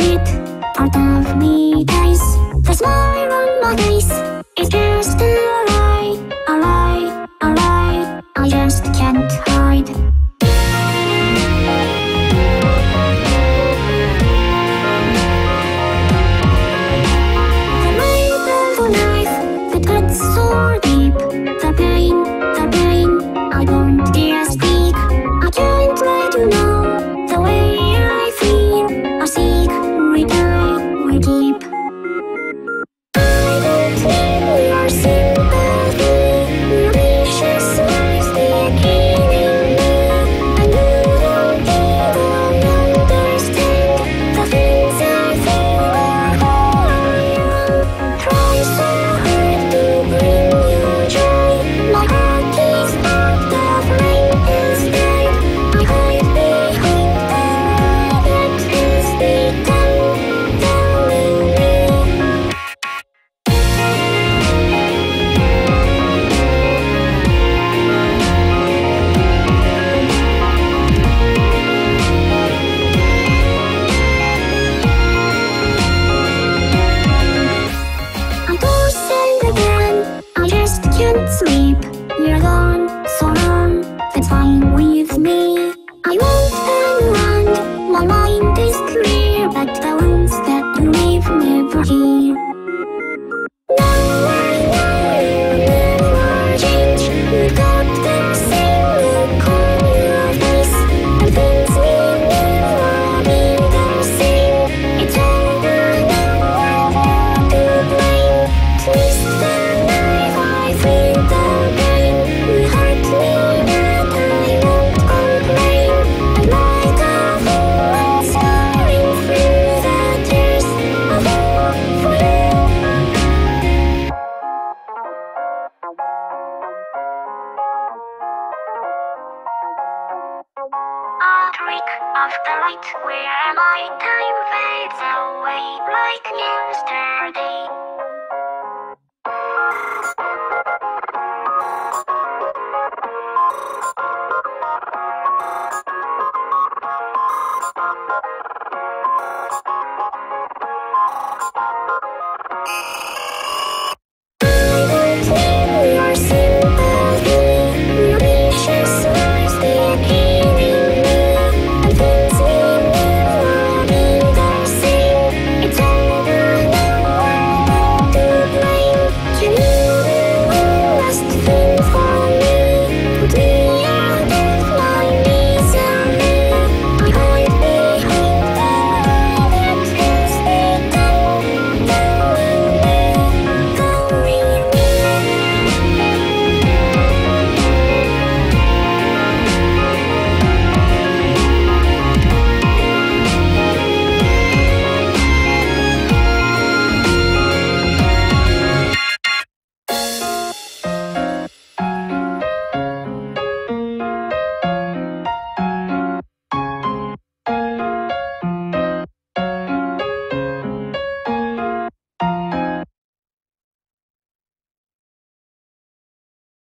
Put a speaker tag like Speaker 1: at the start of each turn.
Speaker 1: bit, part of me dies. The smile on my face is just a lie, a lie, a lie. I just can't hide. The blade of a knife that cuts so deep. The pain, I don't dare speak. I can't let you know the way I feel. A secret I will keep. I don't need your sympathy. Your vicious lies they're killing me. And you don't even understand the things I feel or who I am. Try so hard to bring you joy. My heart is out of rain instead. I hide behind the lie that has become telling me. I toss and again, I just can't sleep. You're gone, so long, that's fine with me. I won't hang around, my mind is clear, but the wounds that you leave never heal. Now I know you never change. You got the same look on your face, and things will never be the same. It's over now, I'm not to blame. Twist the knife, I feel the pain. You hurt me, but I won't complain. I'm like a woman smiling through the tears. I fall for you. A trick of the light where my time fades away like yesterday.